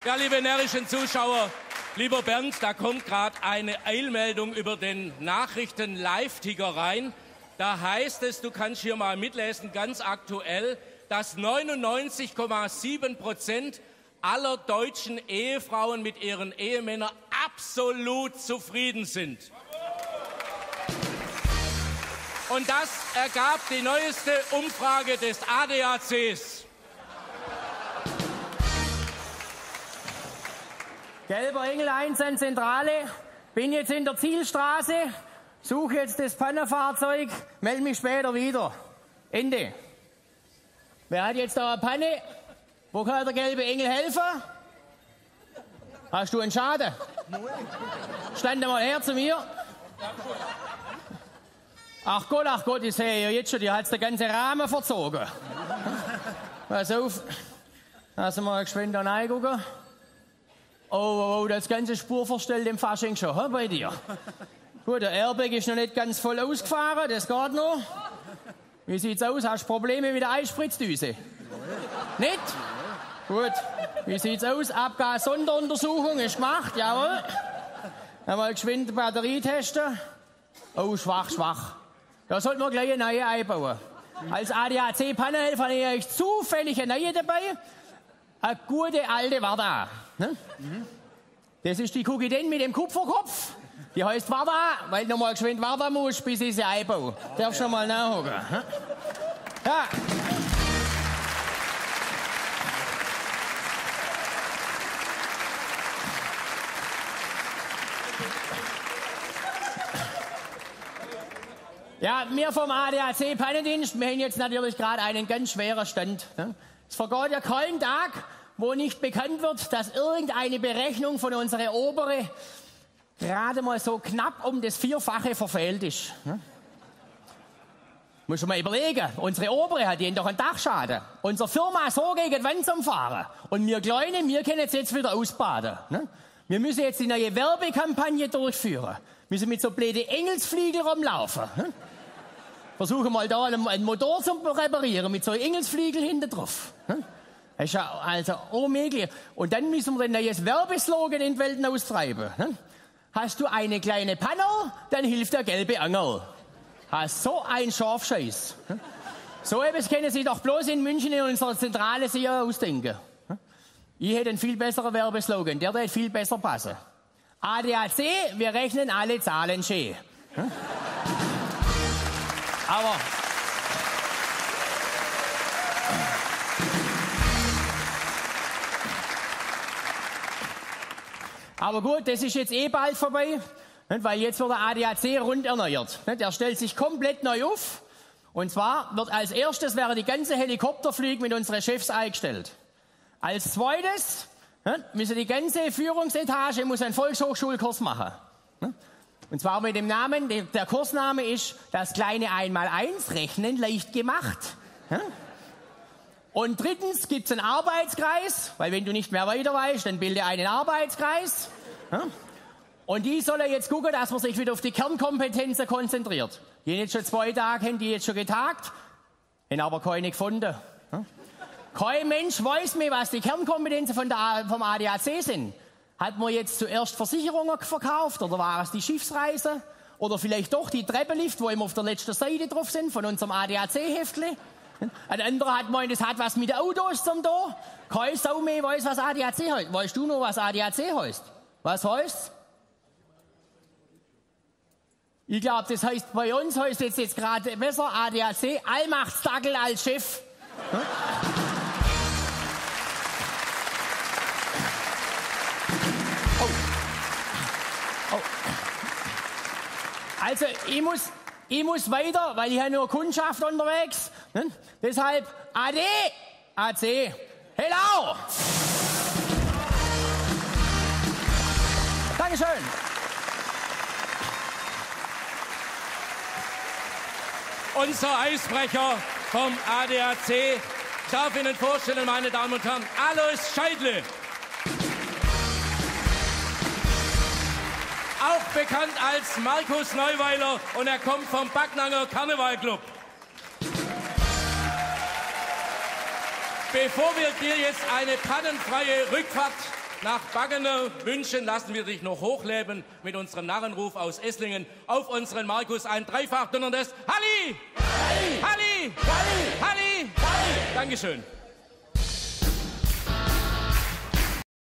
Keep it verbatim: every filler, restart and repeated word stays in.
Ja, liebe närrischen Zuschauer, lieber Bernd, da kommt gerade eine Eilmeldung über den Nachrichten-Live-Ticker rein. Da heißt es, du kannst hier mal mitlesen, ganz aktuell, dass neunundneunzig Komma sieben Prozent aller deutschen Ehefrauen mit ihren Ehemännern absolut zufrieden sind. Und das ergab die neueste Umfrage des A D A Cs. Gelber Engel eins an Zentrale, bin jetzt in der Zielstraße, suche jetzt das Pannenfahrzeug, melde mich später wieder. Ende. Wer hat jetzt da eine Panne? Wo kann der gelbe Engel helfen? Hast du einen Schaden? Stand mal her zu mir. Ach Gott, ach Gott, ich sehe ja jetzt schon, dir hat's den ganzen Rahmen verzogen. Pass auf, lass mal geschwind da reingucken. Oh, oh, oh, das ganze Spurverstell im Fasching schon, he, bei dir. Gut, der Airbag ist noch nicht ganz voll ausgefahren, das geht noch. Wie sieht's aus? Hast du Probleme mit der Einspritzdüse? Nicht? Gut. Wie sieht's aus? Abgas-Sonderuntersuchung ist gemacht, jawohl. Einmal geschwind die Batterie testen. Oh, schwach, schwach. Da sollten wir gleich eine neue einbauen. Als A D A C-Pannenhelfer habe ich euch zufällig eine neue dabei. Eine gute alte Warta. Ne? Mhm. Das ist die Kugiden mit dem Kupferkopf. Die heißt Warta, weil du noch mal geschwind warten musst, bis ich sie einbaue. Darfst schon mal nachgucken. Ne? Ja. Ja, wir vom A D A C-Pannendienst, wir haben jetzt natürlich gerade einen ganz schweren Stand. Ne? Es vergeht ja kein Tag, wo nicht bekannt wird, dass irgendeine Berechnung von unserer Obere gerade mal so knapp um das Vierfache verfehlt ist. Ne? Muss man mal überlegen, unsere Obere hat jeden doch einen Dachschaden. Unsere Firma so gegen die Wand zum Fahren. Und wir Kleine, wir können jetzt, jetzt wieder ausbaden. Ne? Wir müssen jetzt die neue Werbekampagne durchführen. Wir müssen mit so blöden Engelsfliegel rumlaufen. Ne? Versuchen mal da einen, einen Motor zu reparieren mit so Engelsfliegel hinten drauf. Ne? Das ist ja also unmöglich. Und dann müssen wir ein neues Werbeslogan in die Welt austreiben. Ne? Hast du eine kleine Panne, dann hilft der gelbe Angel. Hast so ein Scharfscheiß. Ne? So etwas können Sie doch bloß in München in unserer Zentrale sich ausdenken. Ne? Ich hätte einen viel besseren Werbeslogan, der wird viel besser passen. A D A C, wir rechnen alle Zahlen schön. Ne? Aber... Aber gut, das ist jetzt eh bald vorbei, nicht? Weil jetzt wird der A D A C rund erneuert. Nicht? Der stellt sich komplett neu auf. Und zwar wird als erstes wäre die ganze Helikopterflüge mit unseren Chefs eingestellt. Als zweites nicht? Müssen die ganze Führungsetage muss einen Volkshochschulkurs machen. Nicht? Und zwar mit dem Namen, der, der Kursname ist das kleine Einmaleins, Rechnen leicht gemacht. Nicht? Und drittens gibt es einen Arbeitskreis, weil wenn du nicht mehr weiter weißt, dann bilde einen Arbeitskreis. Ja? Und die sollen jetzt gucken, dass man sich wieder auf die Kernkompetenzen konzentriert. Die haben jetzt schon zwei Tage, haben die jetzt schon getagt, haben aber keine gefunden. Ja? Kein Mensch weiß mehr, was die Kernkompetenzen von der, vom A D A C sind. Hat man jetzt zuerst Versicherungen verkauft oder war es die Schiffsreise? Oder vielleicht doch die Treppenlift, wo immer auf der letzten Seite drauf sind, von unserem A D A C-Heftli? Ein anderer hat gemeint, das hat was mit Autos zum tun. Kein Sau mehr weiß, was A D A C heißt. Weißt du noch, was A D A C heißt? Was heißt? Ich glaube, das heißt, bei uns heißt jetzt, jetzt gerade besser A D A C, Allmachtsdackel als Chef. Hm? Oh. Oh. Also, ich muss, ich muss weiter, weil ich habe nur Kundschaft unterwegs. Ne? Deshalb A D A C. Hello! Dankeschön. Unser Eisbrecher vom A D A C. Ich darf Ihnen vorstellen, meine Damen und Herren, Alois Scheidle. Auch bekannt als Markus Neuweiler und er kommt vom Backnanger Karnevalclub. Bevor wir dir jetzt eine pannenfreie Rückfahrt Nach Baggener Wünschen lassen wir dich noch hochleben mit unserem Narrenruf aus Esslingen auf unseren Markus ein dreifach donnerndes Halli! Halli! Halli! Halli! Halli! Halli! Dankeschön.